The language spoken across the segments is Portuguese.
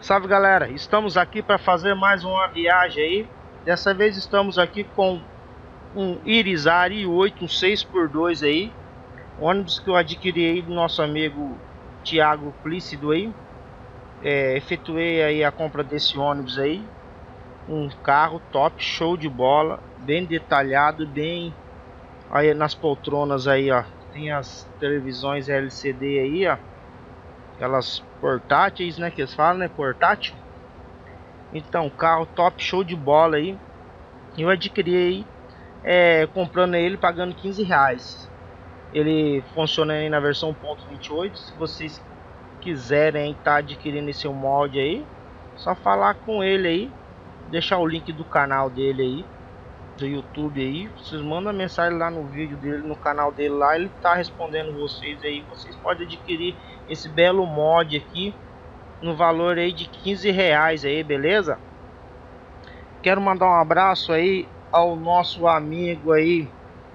Salve galera, estamos aqui para fazer mais uma viagem aí. Dessa vez estamos aqui com um Irizar i8, um 6x2 aí, ônibus que eu adquiri aí do nosso amigo Thiago Plícido aí. Efetuei aí a compra desse ônibus aí, um carro top, show de bola, bem detalhado, bem aí nas poltronas aí, ó, tem as televisões LCD aí, ó, aquelas portáteis, né, que eles falam, né, portátil. Então, carro top, show de bola aí. Eu adquiri aí, comprando ele, pagando R$15. Ele funciona aí na versão 1.28. Se vocês quiserem estar adquirindo esse molde aí, só falar com ele aí, deixar o link do canal dele aí, do YouTube aí. Vocês mandam mensagem lá no vídeo dele, no canal dele lá, ele tá respondendo vocês aí. Vocês podem adquirir esse belo mod aqui no valor aí de R$15 aí, beleza? Quero mandar um abraço aí ao nosso amigo aí,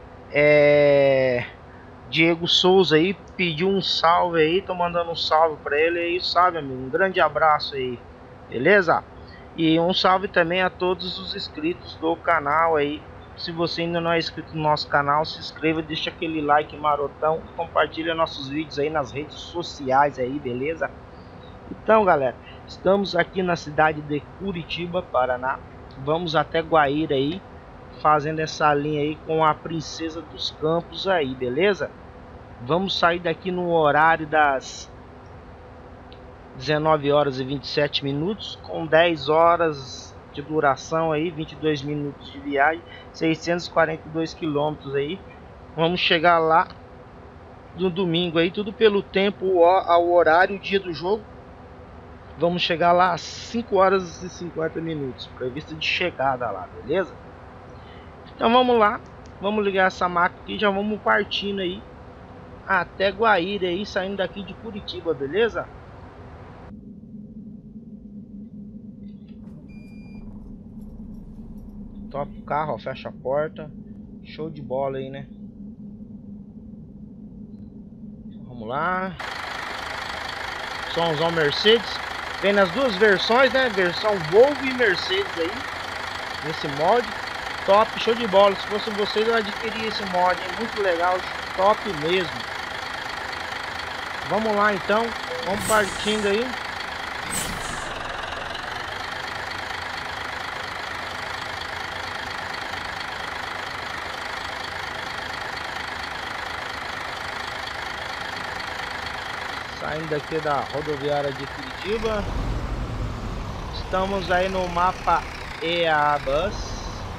Diego Souza aí, pediu um salve aí, tô mandando um salve para ele aí, salve amigo, um grande abraço aí, beleza? E um salve também a todos os inscritos do canal aí. Se você ainda não é inscrito no nosso canal, se inscreva, deixa aquele like marotão, compartilha nossos vídeos aí nas redes sociais aí, beleza? Então galera, estamos aqui na cidade de Curitiba, Paraná. Vamos até Guaíra aí, fazendo essa linha aí com a Princesa dos Campos aí, beleza? Vamos sair daqui no horário das 19 horas e 27 minutos, com 10 horas de duração aí, 22 minutos de viagem, 642 quilômetros aí. Vamos chegar lá no domingo aí, tudo pelo tempo, ao horário, o dia do jogo. Vamos chegar lá às 5 horas e 50 minutos, prevista de chegada lá, beleza? Então vamos lá, vamos ligar essa máquina aqui, já vamos partindo aí até Guaíra aí, saindo daqui de Curitiba, beleza? Top carro, ó, fecha a porta, show de bola aí, né? Vamos lá. Somzão Mercedes. Vem nas duas versões, né? Versão Volvo e Mercedes aí, nesse mod. Top, show de bola. Se fosse vocês, eu adquiria esse mod, é muito legal, top mesmo. Vamos lá então, vamos partindo aí. Saindo daqui da rodoviária de Curitiba. Estamos aí no mapa EA-Bus.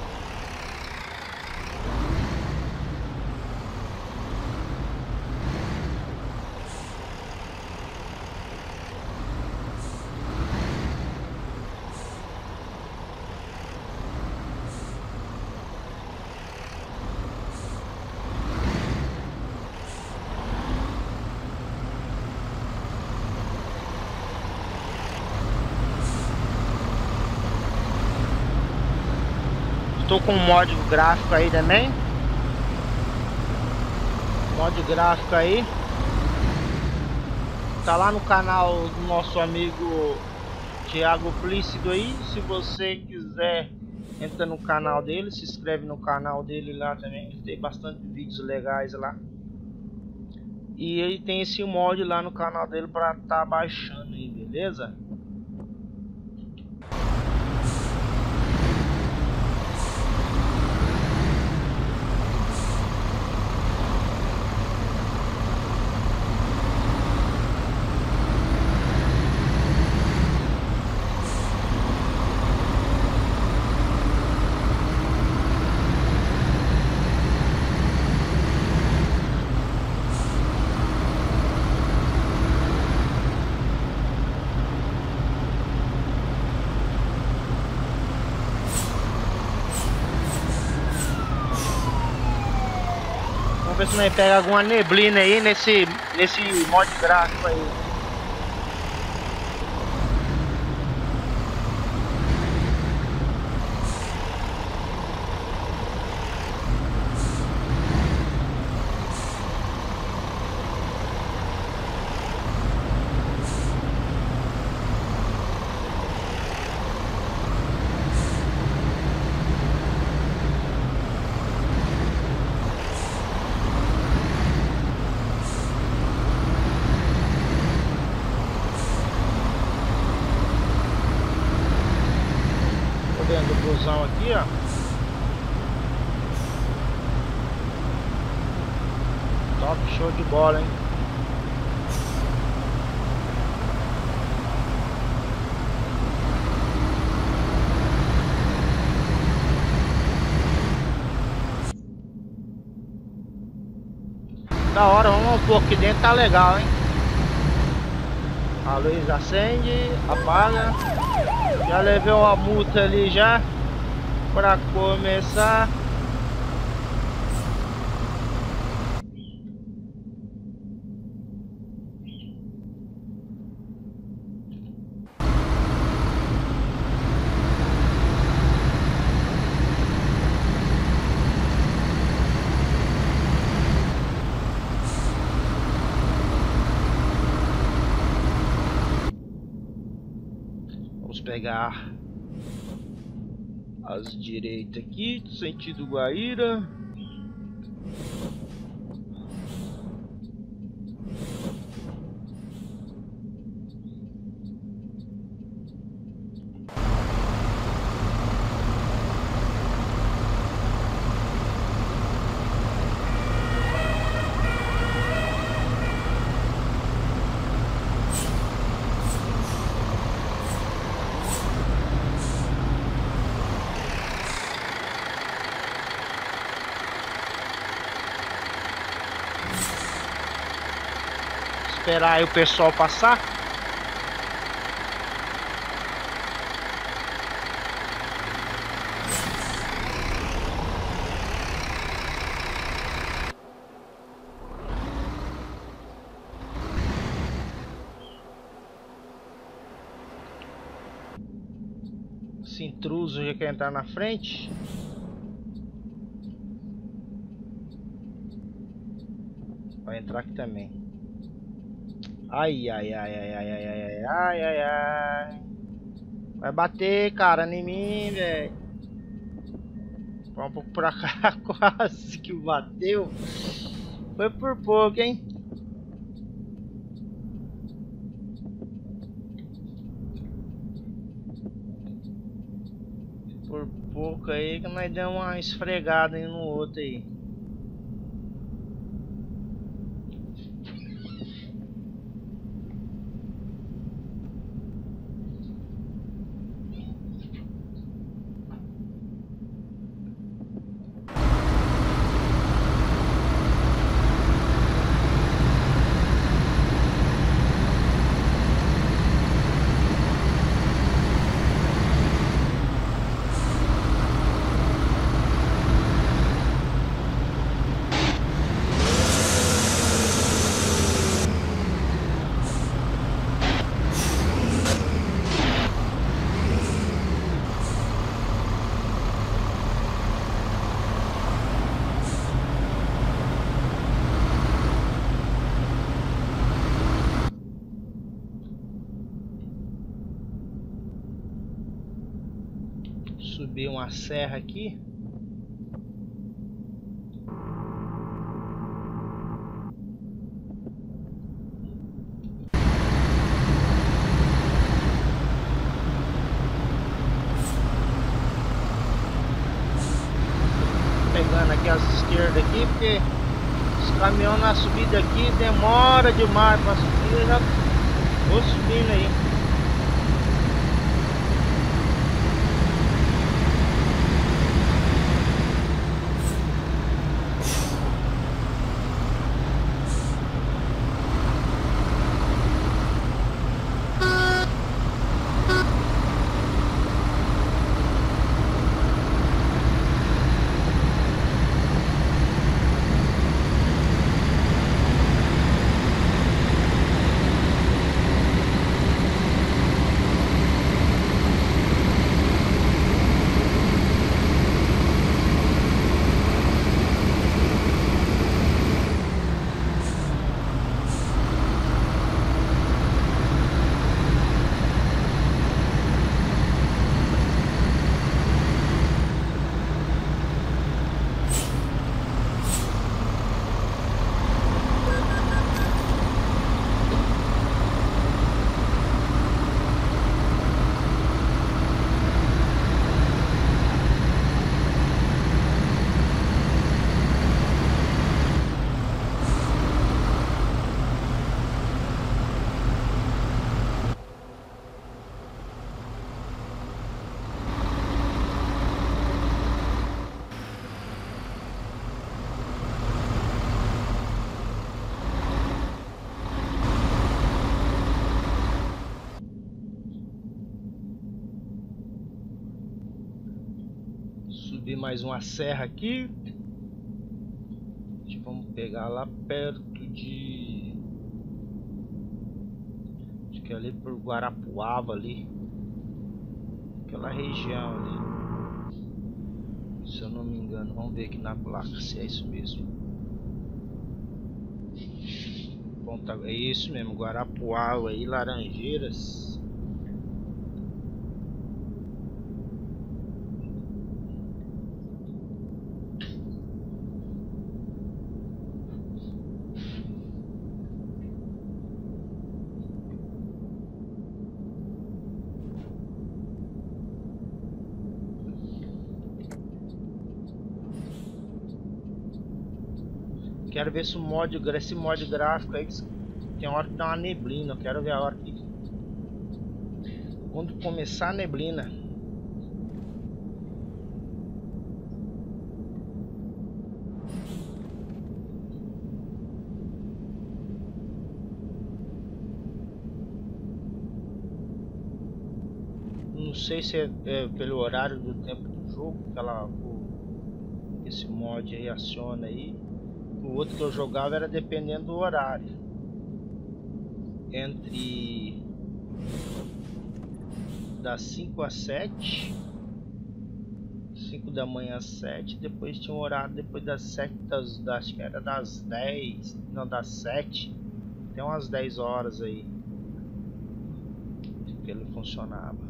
Estou com um mod gráfico aí também. Mod gráfico aí. Tá lá no canal do nosso amigo Thiago Plícido aí. Se você quiser, entra no canal dele, se inscreve no canal dele lá também. Ele tem bastante vídeos legais lá. E ele tem esse mod lá no canal dele para tá baixando aí, beleza? Vamos ver se nós pega alguma neblina aí nesse mod gráfico aí. Top, show de bola, hein? Da hora, vamos um pouco aqui dentro, tá legal, hein? A luz acende, apaga. Já levei uma multa ali já pra começar. Vamos pegar as direitas aqui, sentido Guaíra. Esperar aí o pessoal passar. Esse intruso já quer entrar na frente. Vai entrar aqui também. Ai, ai, ai, ai, ai, ai, ai, ai, ai, ai. Vai bater, cara, em mim, velho. Vamos pra cá, quase que bateu. Foi por pouco, hein? Por pouco aí que nós demos uma esfregada aí no outro aí. Subir uma serra aqui. Pegando aqui as esquerdas aqui, porque os caminhões na subida aqui demora demais para subir. Eu já vou subindo aí. subir mais uma serra aqui. Vamos pegar lá perto de... acho que é ali por Guarapuava ali. Aquela região ali. Se eu não me engano. Vamos ver aqui na placa se é isso mesmo. É isso mesmo, Guarapuava e Laranjeiras. Quero ver se esse mod gráfico aí tem hora que dá uma neblina. Eu quero ver a hora que quando começar a neblina. Não sei se é pelo horário do tempo do jogo que esse mod aí aciona aí. O outro que eu jogava era dependendo do horário. Entre das 5 às 7, 5 da manhã às 7, depois tinha um horário depois das 7, acho que era das 10, não, das 7, tem umas 10 horas aí que ele funcionava.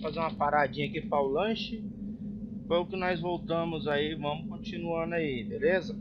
fazer uma paradinha aqui para o lanche. Depois que nós voltamos aí, vamos continuando aí, beleza?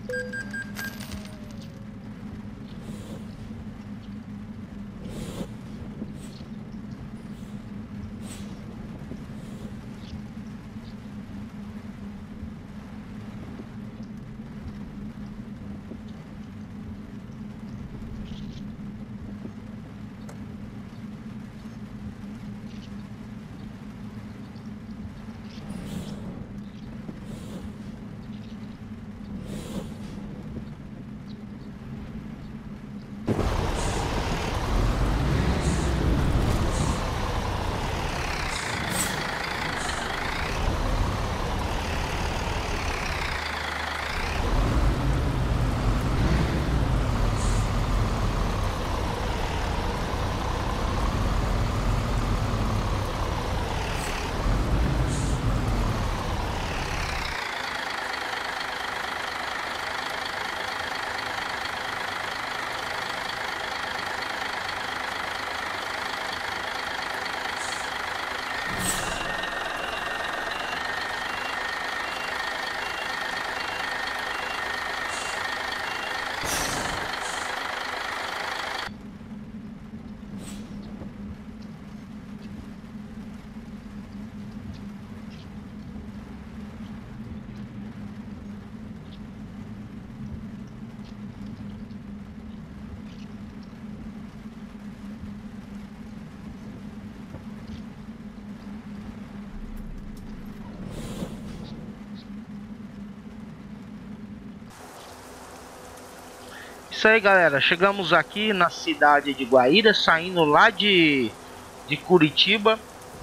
Isso aí, galera, chegamos aqui na cidade de Guaíra, saindo lá de Curitiba,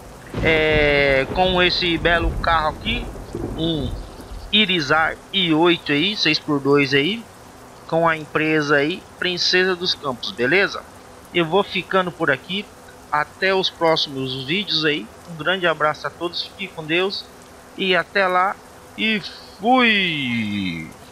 com esse belo carro aqui, um Irizar i8 aí, 6x2 aí, com a empresa aí, Princesa dos Campos, beleza? Eu vou ficando por aqui, até os próximos vídeos aí, um grande abraço a todos, fiquem com Deus, e até lá, e fui!